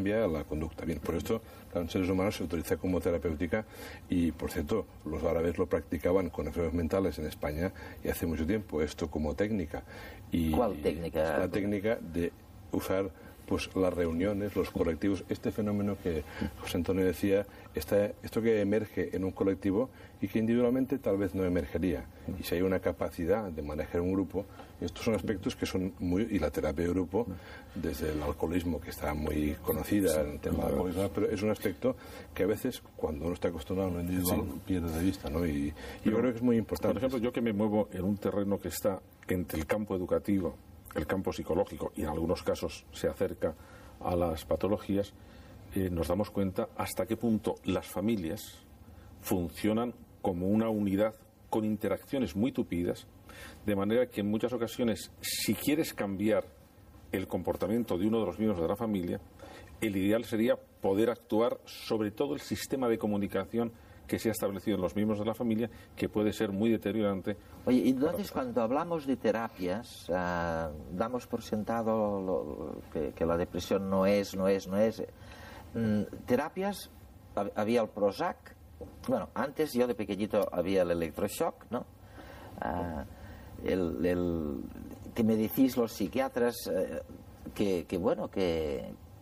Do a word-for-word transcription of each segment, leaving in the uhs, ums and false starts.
cambia la conducta. Bien, por esto, en seres humanos se utiliza como terapéutica y, por cierto, los árabes lo practicaban con enfermos mentales en España y hace mucho tiempo, esto como técnica. Y ¿Cuál técnica? La técnica de usar pues las reuniones, los colectivos, este fenómeno que José Antonio decía, esta, esto que emerge en un colectivo y que individualmente tal vez no emergería. Y si hay una capacidad de manejar un grupo, estos son aspectos que son muy... Y la terapia de grupo, desde el alcoholismo, que está muy conocida en el tema del alcoholismo, pero es un aspecto que a veces, cuando uno está acostumbrado a lo individual, sí, pierde de vista, ¿no? Y, y yo creo que es muy importante. Por ejemplo, yo que me muevo en un terreno que está entre el campo educativo, el campo psicológico y en algunos casos se acerca a las patologías, eh, nos damos cuenta hasta qué punto las familias funcionan como una unidad con interacciones muy tupidas, de manera que en muchas ocasiones, si quieres cambiar el comportamiento de uno de los miembros de la familia, el ideal sería poder actuar sobre todo el sistema de comunicación que se ha establecido en los miembros de la familia, que puede ser muy deteriorante. Oye, y entonces cuando hablamos de terapias, uh, damos por sentado lo, que, que la depresión no es, no es, no es. Mm, terapias, había el Prozac, bueno, antes yo de pequeñito había el electroshock, ¿no? Uh, el, el, que me decís los psiquiatras uh, que, que, bueno, que...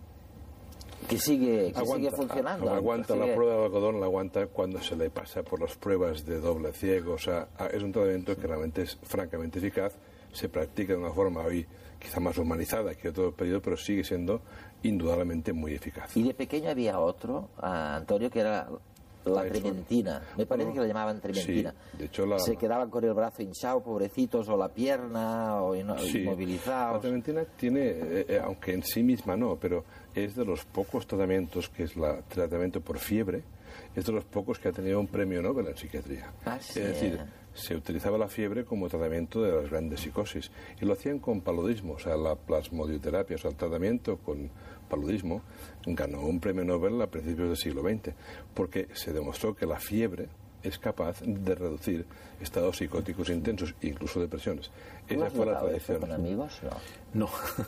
que sigue, que aguanta, sigue funcionando. Aguanta sigue... la prueba de algodón, la aguanta cuando se le pasa por las pruebas de doble ciego. O sea, es un tratamiento que realmente es francamente eficaz. Se practica de una forma hoy quizá más humanizada que otro periodo, pero sigue siendo indudablemente muy eficaz. Y de pequeño había otro, uh, Antonio, que era la, la trementina. Me parece no, que la llamaban trementina. Sí, de hecho la... Se quedaban con el brazo hinchado, pobrecitos, o la pierna, o sí, inmovilizados. La trementina tiene, eh, aunque en sí misma no, pero es de los pocos tratamientos que es el tratamiento por fiebre, es de los pocos que ha tenido un premio Nobel en psiquiatría. Ah, sí. Es decir, se utilizaba la fiebre como tratamiento de las grandes psicosis y lo hacían con paludismo, o sea, la plasmodioterapia, o sea, el tratamiento con paludismo ganó un premio Nobel a principios del siglo veinte porque se demostró que la fiebre es capaz de reducir estados psicóticos intensos, incluso depresiones. Esa fue la tradición. ¿Con amigos? No.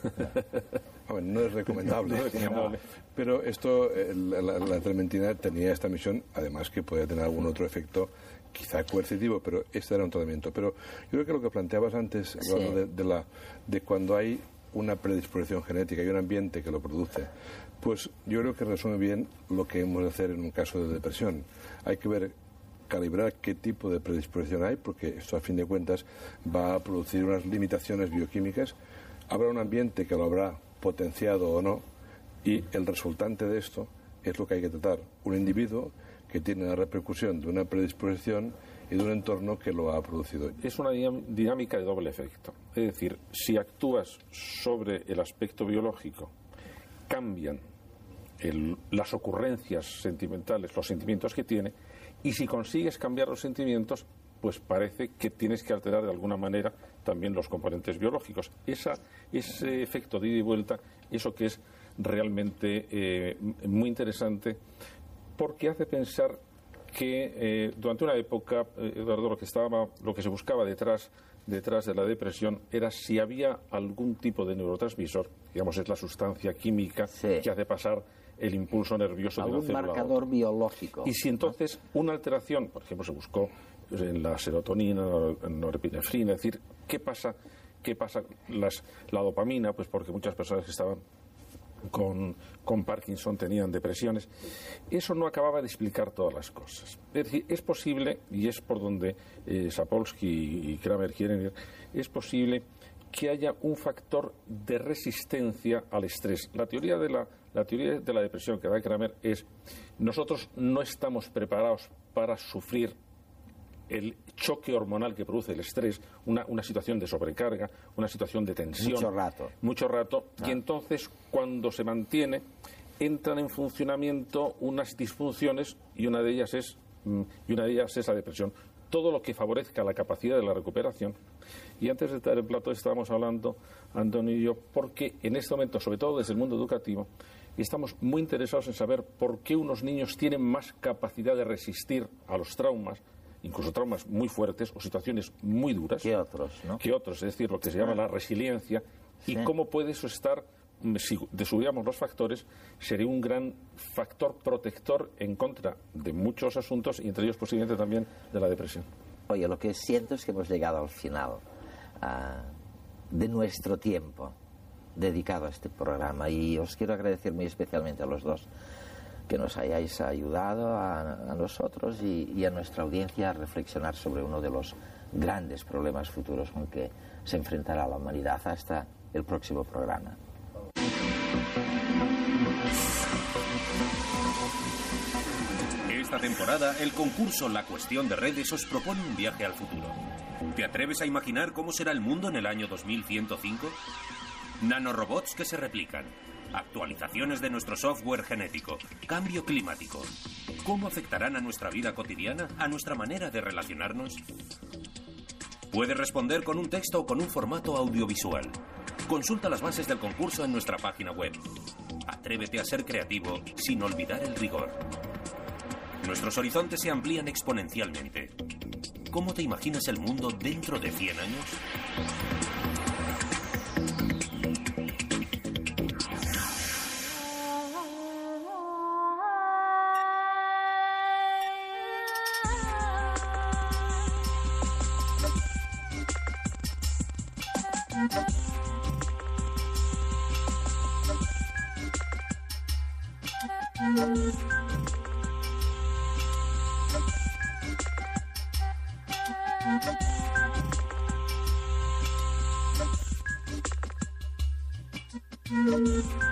No, ver, no es recomendable. No es recomendable. Pero esto, la, la, la trementina tenía esta misión, además que podía tener algún otro efecto, quizá coercitivo, pero este era un tratamiento. Pero yo creo que lo que planteabas antes, sí, de, de, la, de cuando hay una predisposición genética y un ambiente que lo produce, pues yo creo que resume bien lo que hemos de hacer en un caso de depresión. Hay que ver, calibrar qué tipo de predisposición hay, porque esto a fin de cuentas va a producir unas limitaciones bioquímicas. Habrá un ambiente que lo habrá potenciado o no, y el resultante de esto es lo que hay que tratar. Un individuo que tiene la repercusión de una predisposición y de un entorno que lo ha producido. Es una dinámica de doble efecto. Es decir, si actúas sobre el aspecto biológico, cambian el, las ocurrencias sentimentales, los sentimientos que tiene, y si consigues cambiar los sentimientos, pues parece que tienes que alterar de alguna manera también los componentes biológicos. Esa, ese efecto de ida y vuelta, eso que es realmente eh, muy interesante, porque hace pensar que eh, durante una época, eh, Eduardo, lo que estaba, lo que se buscaba detrás, detrás de la depresión era si había algún tipo de neurotransmisor, digamos, es la sustancia química, sí, que hace pasar el impulso nervioso de una célula. Algún marcador biológico. Y si entonces una alteración, por ejemplo, se buscó en la serotonina, en la norepinefrina, es decir, ¿qué pasa? ¿Qué pasa? Las, la dopamina, pues porque muchas personas que estaban con, con Parkinson tenían depresiones. Eso no acababa de explicar todas las cosas. Es decir, es posible, y es por donde eh, Sapolsky y Kramer quieren ir, es posible que haya un factor de resistencia al estrés. La teoría de la, la teoría de la depresión que da Kramer es: nosotros no estamos preparados para sufrir el choque hormonal que produce el estrés, una, una situación de sobrecarga, una situación de tensión. Mucho rato. Mucho rato. Ah. Y entonces, cuando se mantiene, entran en funcionamiento unas disfunciones y una de ellas es, y una de ellas es la depresión. Todo lo que favorezca la capacidad de la recuperación. Y antes de estar en plato estábamos hablando, Antonio y yo, porque en este momento, sobre todo desde el mundo educativo, estamos muy interesados en saber por qué unos niños tienen más capacidad de resistir a los traumas, incluso traumas muy fuertes o situaciones muy duras, que otros, ¿no? Que otros, es decir, lo que se llama la resiliencia, sí, y cómo puede eso estar si desubiéramos los factores, sería un gran factor protector en contra de muchos asuntos y entre ellos posiblemente también de la depresión. Oye, lo que siento es que hemos llegado al final uh, de nuestro tiempo dedicado a este programa y os quiero agradecer muy especialmente a los dos que nos hayáis ayudado a, a nosotros y, y a nuestra audiencia a reflexionar sobre uno de los grandes problemas futuros con que se enfrentará la humanidad. Hasta el próximo programa. Esta temporada, el concurso La Cuestión de Redes os propone un viaje al futuro. ¿Te atreves a imaginar cómo será el mundo en el año dos mil ciento cinco? Nanorobots que se replican, actualizaciones de nuestro software genético, cambio climático. ¿Cómo afectarán a nuestra vida cotidiana, a nuestra manera de relacionarnos? Puedes responder con un texto o con un formato audiovisual. Consulta las bases del concurso en nuestra página web. Atrévete a ser creativo sin olvidar el rigor. Nuestros horizontes se amplían exponencialmente. ¿Cómo te imaginas el mundo dentro de cien años? Thank you.